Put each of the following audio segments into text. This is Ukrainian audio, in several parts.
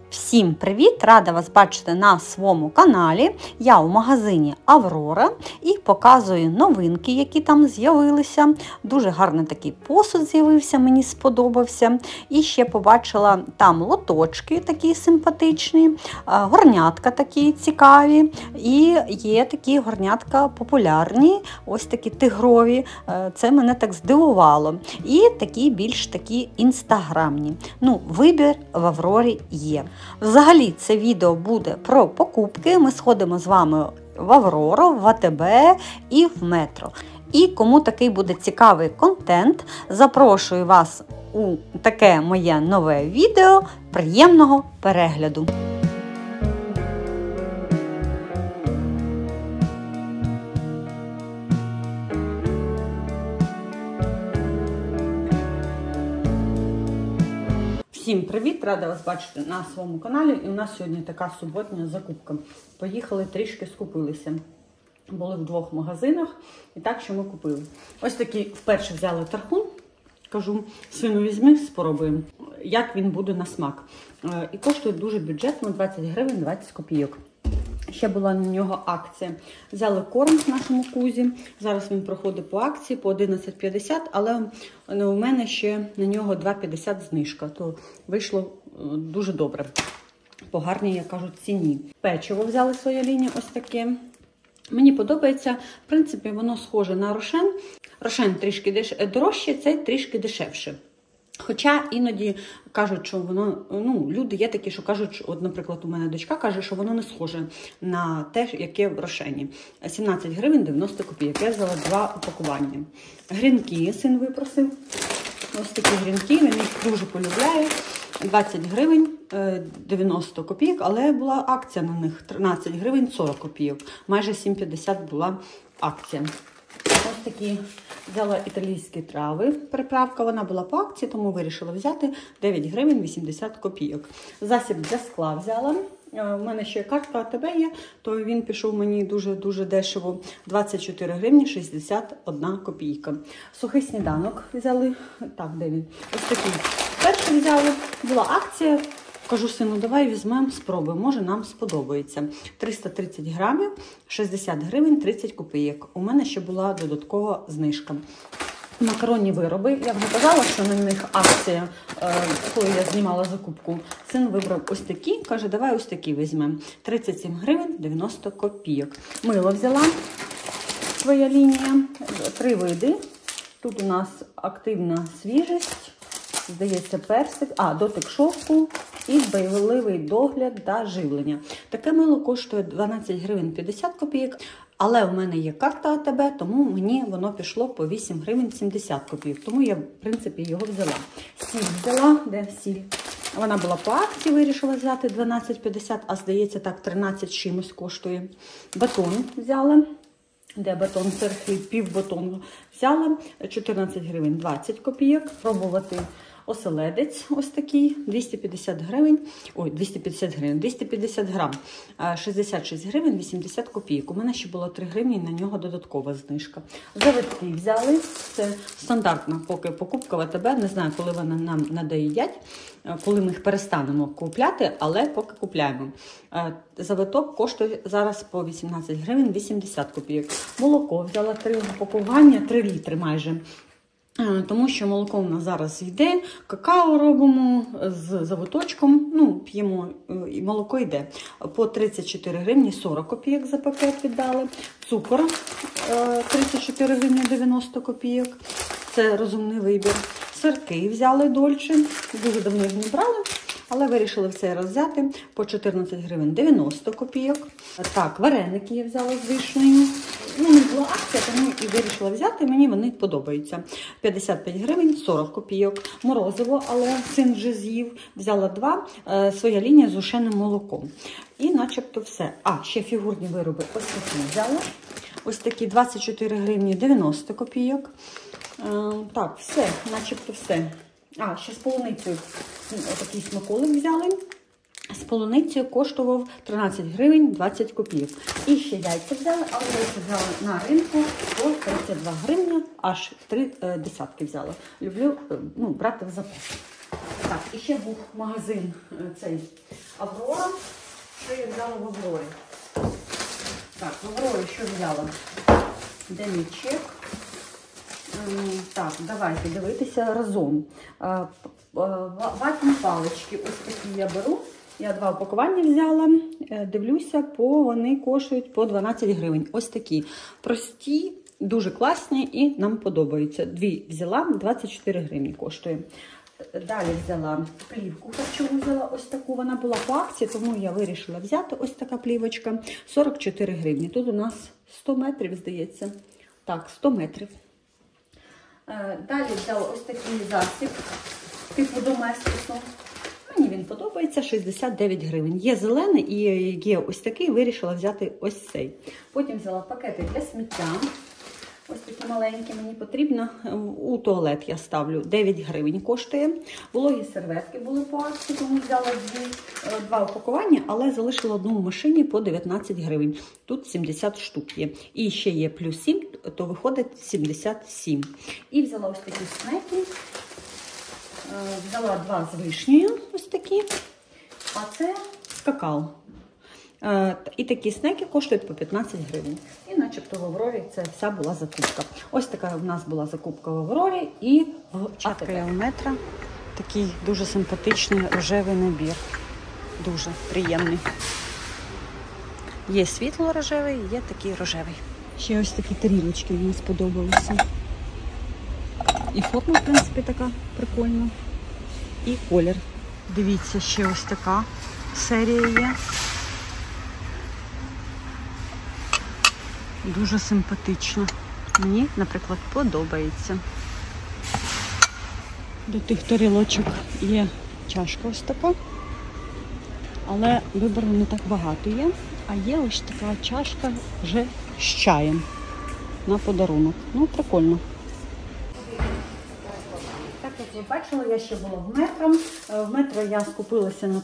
Всім привіт! Рада вас бачити на своєму каналі. Я у магазині Аврора і показую новинки, які там з'явилися. Дуже гарний такий посуд з'явився, мені сподобався. І ще побачила там лоточки такі симпатичні, горнятка такі цікаві. І є такі горнятка популярні, ось такі тигрові. Це мене так здивувало. І такі більш такі інстаграмні. Вибір в Аврорі є. Взагалі це відео буде про покупки. Ми сходимо з вами в Аврору, в АТБ і в Метро. І кому такий буде цікавий контент, запрошую вас у таке моє нове відео. Приємного перегляду! Всім привіт! Рада вас бачити на своєму каналі. І у нас сьогодні така суботня закупка. Поїхали, трішки скупилися. Були в двох магазинах. І так, що ми купили. Ось такий вперше взяли тархун. Кажу, сину візьми, спробуємо, як він буде на смак. І коштує дуже бюджетно, 20 гривень 20 копійок. Ще була на нього акція. Взяли корм нашому кузі. Зараз він проходить по акції по 11,50, але у мене ще на нього 2,50 знижка. То вийшло дуже добре. По гарній, як кажуть, ціні. Печиво взяли своя лінія ось таке. Мені подобається. В принципі, воно схоже на Рошен. Рошен трішки дорожче, цей трішки дешевше. Хоча іноді кажуть, що воно, люди є такі, що кажуть, от, наприклад, у мене дочка каже, що воно не схоже на те, яке в Рошені. 17 гривень 90 копійок. Я взяла 2 упакування. Грінки син випросив. Ось такі грінки, він їх дуже полюбляє. 20 гривень 90 копійок, але була акція на них 13 гривень 40 копійок. Майже 7,50 була акція. Ось такі взяла італійські трави, приправка, вона була по акції, тому вирішила взяти 9 гривень 80 копійок. Засіб для скла взяла. У мене ще картка АТБ є, то він пішов мені дуже-дуже дешево. 24 гривні 61 копійка. Сухий сніданок взяли. Так, де він? Ось такий. Перший взяли. Була акція. Кажу сину, давай візьмемо, спробуємо, може нам сподобається. 330 грамів, 60 гривень 30 копійок. У мене ще була додаткова знижка. Макаронні вироби, я вже казала, що на них акція, коли я знімала закупку. Син вибрав ось такі, каже, давай ось такі візьмемо. 37 гривень 90 копійок. Мило взяла, своя лінія, 3 види. Тут у нас активна свіжість, здається, персик, дотик шовку і дбайливий догляд та живлення. Таке мило коштує 12 гривень 50 копійок, але у мене є карта АТБ, тому мені воно пішло по 8 гривень 70 копійок, тому я, в принципі, його взяла. Сіль взяла, де сіль? Вона була по акції, вирішила взяти 12,50, а здається, так, 13 чимось коштує. Батон взяла. Де батон, пів батону взяла, 14 гривень 20 копійок. Пробувати оселедець ось такий, 250 гривень, 250 грам, 66 гривень 80 копійок. У мене ще було 3 гривні, на нього додаткова знижка. Завитки взяли, це стандартна поки покупка в АТБ, не знаю, коли вони нам надоїдять, коли ми їх перестанемо купляти, але поки купляємо. Завиток коштує зараз по 18 гривень 80 копійок. Молоко взяла 3 упакування, 3 літри майже. Тому що молоко у нас зараз йде, какао робимо з завиточком, п'ємо, і молоко йде. По 34 гривні 40 копійок за пакет віддали. Цукор 34 гривні 90 копійок. Це розумний вибір. Сирки взяли Дольче, дуже давно їх не брали, але вирішили в цей раз взяти по 14 гривень 90 копійок. Так, вареники я взяла з вишнею. Не була акція, тому і вирішила взяти, мені вони подобаються. 55 гривень 40 копійок. Морозиво, але син вже з'їв. Взяла 2, своя лінія з сушеним молоком. І начебто все. Ще фігурні вироби ось такі взяла. Ось такі 24 гривні 90 копійок. Так, все, начебто все. Ще з полуницею такий смаколик взяли. З полуницею коштував 13 гривень 20 копійок. І ще яйця взяли, але яйця взяли на ринку по 32 гривні, аж 3 десятки взяла. Люблю брати в запас. Так, і ще був магазин цей Аврора. Що я взяла в Аврорі? Так, в Аврорі що взяла? Де мій чек? Так, давайте дивитися разом. Ватні палички, ось такі я беру. Я 2 упакування взяла. Дивлюся, вони коштують по 12 гривень. Ось такі прості, дуже класні і нам подобаються. 2 взяла, 24 гривні коштує. Далі взяла плівку харчову, взяла ось таку, вона була по акції, тому я вирішила взяти ось така плівочка. 44 гривні. Тут у нас 100 метрів, здається. Так, 100 метрів. Далі взяла ось такий засіб, типу доместосу. Мені він подобається, 69 гривень. Є зелений і є ось такий, вирішила взяти ось цей. Потім взяла пакети для сміття. Ось такі маленькі, мені потрібно. У туалет я ставлю, 9 гривень коштує. Вологі серветки були по акції, тому взяла 2 упакування, але залишила одну в машині по 19 гривень. Тут 70 штук є. І ще є плюс 7, то виходить 77. І взяла ось такі снеки. Взяла 2 з вишнею, ось такі, а це з какао. І такі снеки коштують по 15 гривень. І начебто в Аврорі це вся була закупка. Ось така в нас була закупка в Аврорі і в АТБ. Метра. Такий дуже симпатичний рожевий набір. Дуже приємний. Є світло-рожевий, є такий рожевий. Ще ось такі тарілочки мені сподобалися. І форма, в принципі, така прикольна. І колір. Дивіться, ще ось така серія є. Дуже симпатично. Мені, наприклад, подобається. До тих тарілочок є чашка ось така. Але вибору не так багато є. А є ось така чашка вже з чаєм на подарунок. Ну, прикольно. Так, як ви бачили, я ще була в Метро. В Метро я скупилася на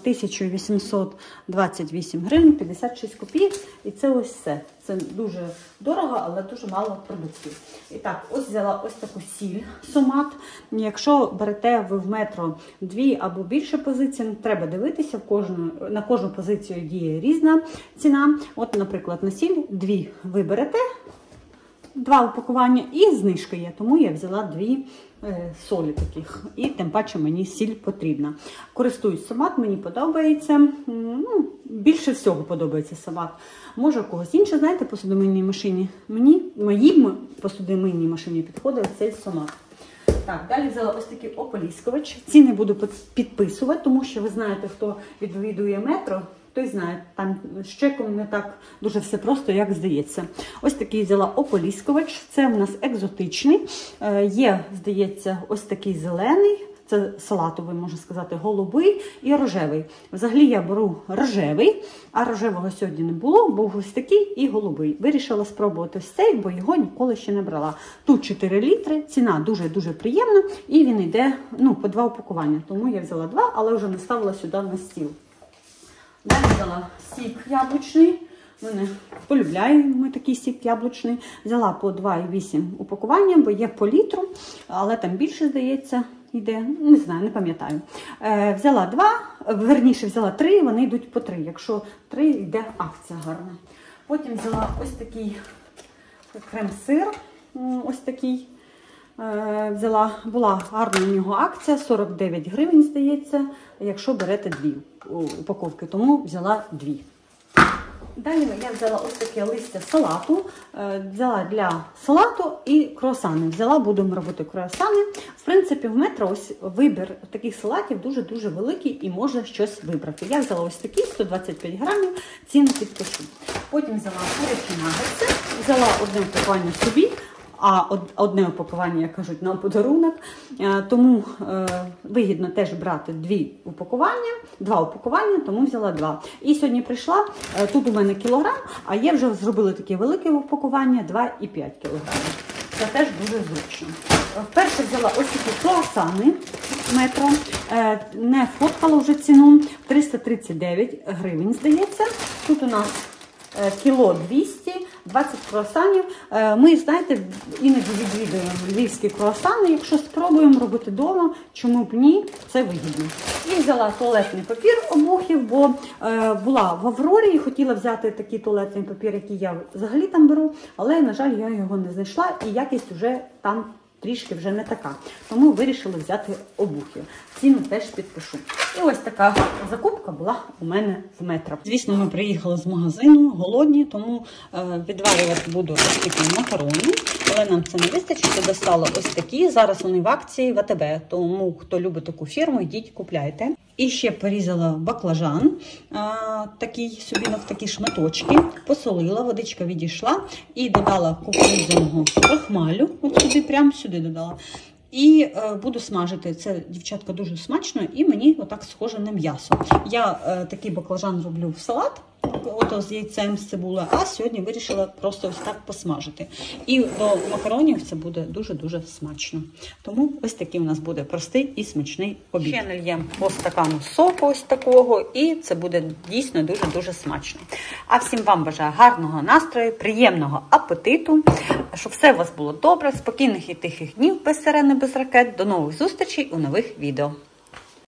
1828 гривень, 56 копійок. І це ось все. Це дуже дорого, але дуже мало продуктів. І так, ось взяла ось таку сіль Сомат. Якщо берете ви в Метро 2 або більше позицій, треба дивитися, на кожну позицію діє різна ціна. От, наприклад, на сіль 2 ви берете, 2 упакування і знижка є, тому я взяла 2 солі таких. І тим паче мені сіль потрібна. Користуюсь Сомат, мені подобається. Ну, більше всього подобається Сомат. Може у когось інше, знаєте, посудомийній машині. Моїй посудомийній машині підходить цей Сомат. Так, далі взяла ось такий ополіскувач. Ціни буду підписувати, тому що ви знаєте, хто відвідує Метро, той знає, там з чеком не так дуже все просто, як здається. Ось такий взяла ополіскувач. Це в нас екзотичний. Є, здається, ось такий зелений. Це салатовий, можна сказати, голубий і рожевий. Взагалі я беру рожевий, а рожевого сьогодні не було, був ось такий і голубий. Вирішила спробувати ось цей, бо його ніколи ще не брала. Тут 4 літри, ціна дуже-дуже приємна, і він йде по 2 упакування. Тому я взяла 2, але вже не ставила сюди на стіл. Далі взяла сік яблучний. Ми полюбляємо такий сік яблучний. Взяла по 2,8 упакування, бо є по літру, але там більше, здається, йде. Не знаю, не пам'ятаю. Взяла взяла 3, вони йдуть по 3. Якщо 3, йде акція гарна. Потім взяла ось такий крем-сир. Ось такий. Була гарна у нього акція, 49 гривень, здається, якщо берете 2 упаковки, тому взяла 2. Далі я взяла ось таке листя салату, взяла для салату і круасани. Будемо робити круасани. В принципі, в Метро ось вибір таких салатів дуже-дуже великий і можна щось вибрати. Я взяла ось такі, 125 грамів, ціну підпишу. Потім взяла курячі нагетси, взяла одне упакування собі, а одне упакування, як кажуть, на подарунок. Тому вигідно теж брати 2 упакування, тому взяла 2. І сьогодні прийшла, тут у мене кілограм, а є вже зробили таке велике упакування 2,5 кілограмів. Це теж дуже зручно. Вперше взяла ось такі круасани Метро. Не фоткала вже ціну, 339 гривень, здається. Тут у нас кіло 200, 20 круасанів. Ми, знаєте, іноді відвідуємо львівські круасани. Якщо спробуємо робити вдома, чому б ні, це вигідно. І взяла туалетний папір обухів, бо була в Аврорі і хотіла взяти такий туалетний папір, який я взагалі там беру, але, на жаль, я його не знайшла і якість вже там трішки вже не така. Тому вирішила взяти обухів. Ціну теж підпишу. І ось така закупка була у мене в Метро. Звісно, ми приїхали з магазину, голодні, тому відварювати буду ось такі макарони. Але нам це не вистачить, я достала ось такі. Зараз вони в акції в АТБ, тому хто любить таку фірму, йдіть, купляйте. І ще порізала баклажан, такий собі на такі шматочки, посолила, водичка відійшла і додала кукурудзяного крохмалю, от сюди, прямо сюди додала. І буду смажити. Це, дівчатка, дуже смачно і мені отак схоже на м'ясо. Я такий баклажан роблю в салат, ото з яйцем, з цибулею, а сьогодні вирішила просто ось так посмажити. І до макаронів це буде дуже-дуже смачно. Тому ось такий у нас буде простий і смачний обід. Ще нальємо по стакану соку ось такого, і це буде дійсно дуже-дуже смачно. А всім вам бажаю гарного настрою, приємного апетиту, щоб все у вас було добре, спокійних і тихих днів без сирени, без ракет. До нових зустрічей у нових відео.